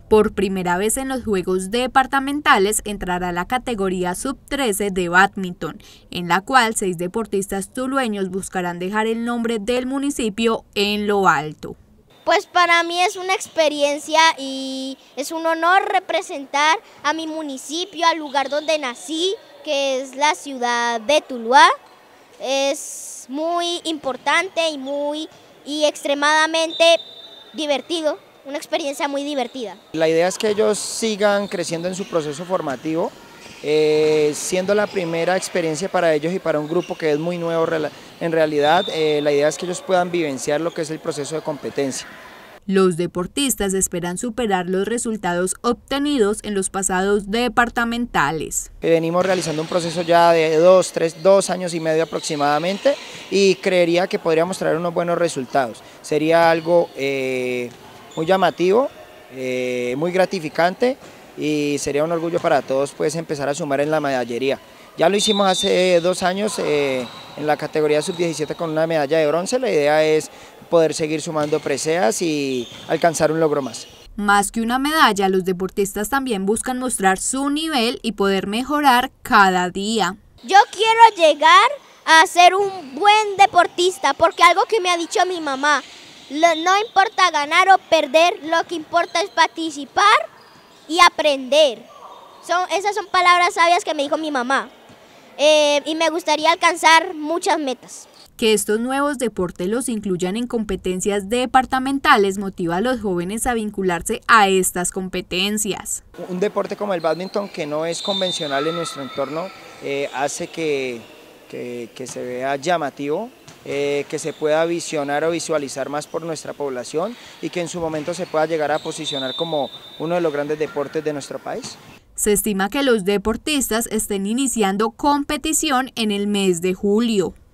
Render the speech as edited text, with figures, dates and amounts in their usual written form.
Por primera vez en los Juegos Departamentales entrará la categoría sub-13 de bádminton, en la cual 6 deportistas tulueños buscarán dejar el nombre del municipio en lo alto. Pues para mí es una experiencia y es un honor representar a mi municipio, al lugar donde nací, que es la ciudad de Tuluá. Es muy importante y extremadamente divertido. Una experiencia muy divertida. La idea es que ellos sigan creciendo en su proceso formativo, siendo la primera experiencia para ellos y para un grupo que es muy nuevo en realidad. La idea es que ellos puedan vivenciar lo que es el proceso de competencia. Los deportistas esperan superar los resultados obtenidos en los pasados departamentales. Venimos realizando un proceso ya de 2 años y medio aproximadamente y creería que podríamos traer unos buenos resultados. Sería algo muy llamativo, muy gratificante y sería un orgullo para todos pues empezar a sumar en la medallería. Ya lo hicimos hace 2 años en la categoría sub-17 con una medalla de bronce. La idea es poder seguir sumando preseas y alcanzar un logro más. Más que una medalla, los deportistas también buscan mostrar su nivel y poder mejorar cada día. Yo quiero llegar a ser un buen deportista porque algo que me ha dicho mi mamá, no importa ganar o perder, lo que importa es participar y aprender. Esas son palabras sabias que me dijo mi mamá. Y me gustaría alcanzar muchas metas. Que estos nuevos deportes los incluyan en competencias departamentales motiva a los jóvenes a vincularse a estas competencias. Un deporte como el bádminton, que no es convencional en nuestro entorno, hace que se vea llamativo, que se pueda visionar o visualizar más por nuestra población y que en su momento se pueda llegar a posicionar como uno de los grandes deportes de nuestro país. Se estima que los deportistas estén iniciando competición en el mes de julio.